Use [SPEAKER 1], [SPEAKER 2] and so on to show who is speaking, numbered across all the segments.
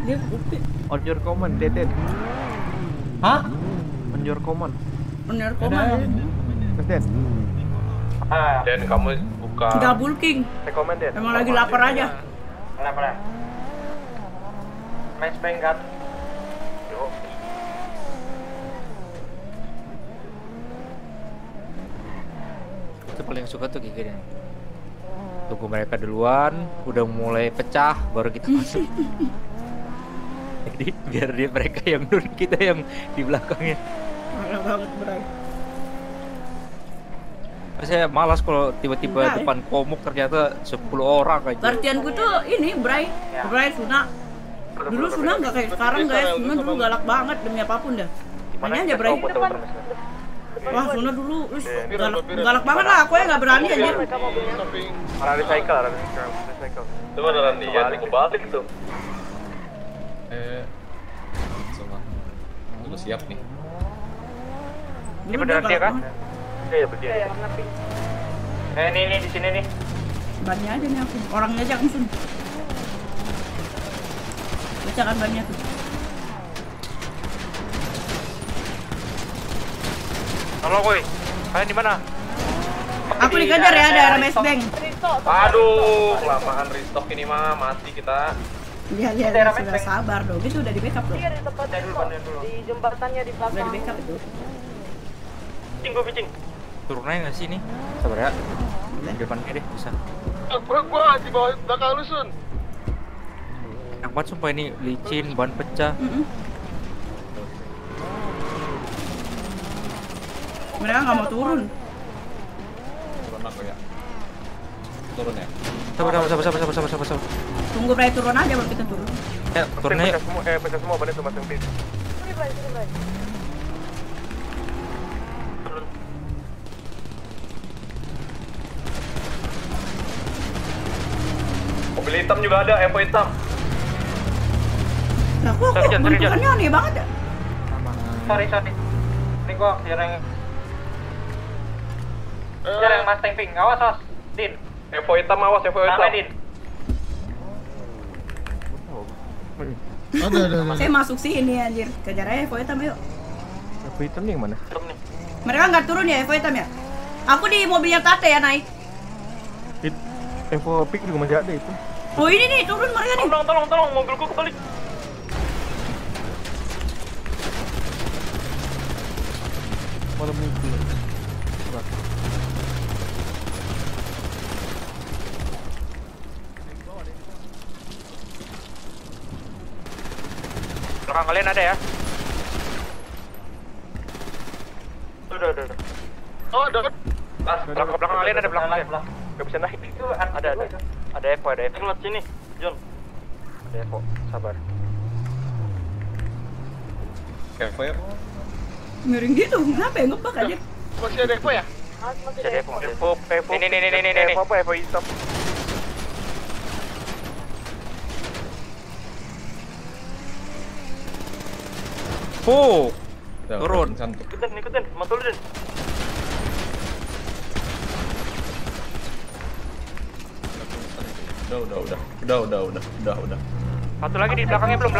[SPEAKER 1] Dia bukti.
[SPEAKER 2] On your command, Deden.
[SPEAKER 3] Hah?
[SPEAKER 2] On your command.
[SPEAKER 1] Bener koma.
[SPEAKER 2] Den.
[SPEAKER 4] Dan kamu buka.
[SPEAKER 1] Enggak bulking.
[SPEAKER 2] Rekomen Den.
[SPEAKER 1] Emang lagi lapar aja.
[SPEAKER 3] Kenapa ya? Match bank kan?
[SPEAKER 5] Itu paling suka tuh kayak gini. Tunggu mereka duluan, udah mulai pecah, baru kita masuk. Jadi biar mereka yang nurun, kita yang di belakangnya.
[SPEAKER 1] Parah banget, Bray.
[SPEAKER 5] Saya malas kalau tiba-tiba
[SPEAKER 1] Enggak,
[SPEAKER 5] depan komuk ternyata 10 orang aja.
[SPEAKER 1] Artianku tuh ini, Bray. Bray Suna. Dulu Suna nggak kayak sekarang, guys. Suna dulu galak banget demi apapun dah. Tanya aja, Bray. Wah, Suna dulu galak banget lah. Aku ya nggak berani aja.
[SPEAKER 2] Arah recycle, arah recycle.
[SPEAKER 4] Itu beneran dia kebalik tuh.
[SPEAKER 6] Semua. Udah siap nih.
[SPEAKER 1] Ini beneran dia kan?
[SPEAKER 2] Iya, berdiri.
[SPEAKER 3] Ini di sini nih.
[SPEAKER 1] Bannya aja nih aku. Orangnya aja langsung. Baca kan bannya tuh.
[SPEAKER 2] Halo, woi. Kalian di mana?
[SPEAKER 1] Aku dikejar ya, daerah Base Bank.
[SPEAKER 4] Aduh, kelamaan restock ini mah mati kita.
[SPEAKER 1] Iya, sudah sabar dong. Itu udah di backup loh.
[SPEAKER 7] Iya di tempat di jembatannya di belakang.
[SPEAKER 1] Udah di backup itu.
[SPEAKER 4] Picing.
[SPEAKER 5] Turun aja nggak sih nih? Sabar ya. Di depannya deh, bisa.
[SPEAKER 4] Gua di bawah belakang lu, Sun.
[SPEAKER 5] Enak banget sumpah ini, licin, ban pecah.
[SPEAKER 1] Mereka nggak mau turun.
[SPEAKER 6] Turun aku ya. Turun ya.
[SPEAKER 5] Sabar.
[SPEAKER 1] Tunggu Bray turun aja baru kita turun.
[SPEAKER 5] Ya, turun aja.
[SPEAKER 2] Pecah semua, bannya tuh masing pin.
[SPEAKER 7] Sini, Bray.
[SPEAKER 4] Mobil hitam juga ada, Evo hitam.
[SPEAKER 1] Nah, kok bentukannya aneh banget ya?
[SPEAKER 3] Sorry. Ini gua yang Mustang Pink. Awas, Din.
[SPEAKER 4] Evo hitam, awas Evo hitam.
[SPEAKER 3] Rame, Din.
[SPEAKER 8] Ada.
[SPEAKER 1] Saya masuk sini anjir. Kejar aja Evo hitam yuk.
[SPEAKER 2] Evo hitam nih yang mana?
[SPEAKER 1] Mereka nggak turun ya Evo hitam ya? Aku di mobilnya Tate ya naik.
[SPEAKER 2] Evo Pick juga masih ada itu.
[SPEAKER 1] Oh ini nih turun mereka nih.
[SPEAKER 4] Tolong, mobilku kebalik.
[SPEAKER 2] Malam minggu.
[SPEAKER 3] Belakang kalian ada ya? Udah.
[SPEAKER 4] Oh, ada.
[SPEAKER 3] Belakang kalian ada belakang kalian.
[SPEAKER 2] Gak bisa naik.
[SPEAKER 3] Itu ada. Ada Evo. Lewat sini, John. Ada Evo, sabar.
[SPEAKER 6] Evo ya.
[SPEAKER 1] Miring gitu, kenapa ya ngebak aja?
[SPEAKER 4] Masih ada Evo ya?
[SPEAKER 7] Masih
[SPEAKER 3] Ada
[SPEAKER 7] ada.
[SPEAKER 3] Evo. Ini.
[SPEAKER 2] Evo apa? Evo hitam.
[SPEAKER 5] Turun.
[SPEAKER 3] Ikutin, mantul Den.
[SPEAKER 6] Udah.
[SPEAKER 3] Satu lagi di belakangnya belum.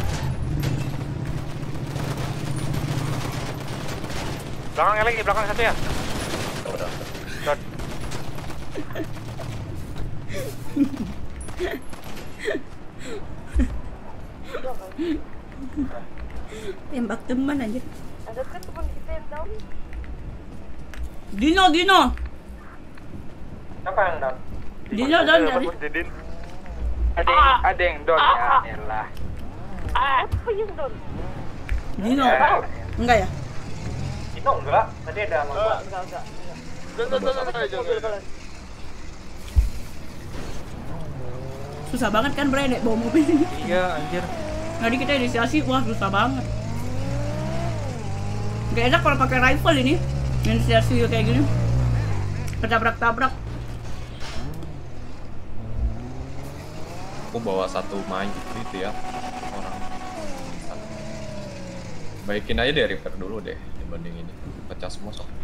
[SPEAKER 3] Belakangnya lagi, belakang satu ya.
[SPEAKER 6] Udah.
[SPEAKER 3] Dot.
[SPEAKER 1] Tembak teman aja.
[SPEAKER 7] Ada kan teman kita yang down?
[SPEAKER 1] Dino.
[SPEAKER 3] Siapa yang down?
[SPEAKER 1] Dino down dari.
[SPEAKER 2] Didin.
[SPEAKER 3] Ada yang down ya, elah.
[SPEAKER 7] Apa yang down?
[SPEAKER 1] Dino. Enggak ya?
[SPEAKER 3] Itu enggak, tadi ada sama gua.
[SPEAKER 7] Enggak.
[SPEAKER 4] Jangan.
[SPEAKER 1] Susah banget kan Bray nek bawa mobil ini.
[SPEAKER 5] Iya, anjir.
[SPEAKER 1] Tadi kita inisiasi, wah susah banget. Gak enak kalau pakai rifle ini. Inisiasi kayak gini. Ketabrak-tabrak.
[SPEAKER 6] Aku bawa satu main gitu ya. Orang. Baikin aja deh repair dulu deh dibanding ini. Pecah semua sok.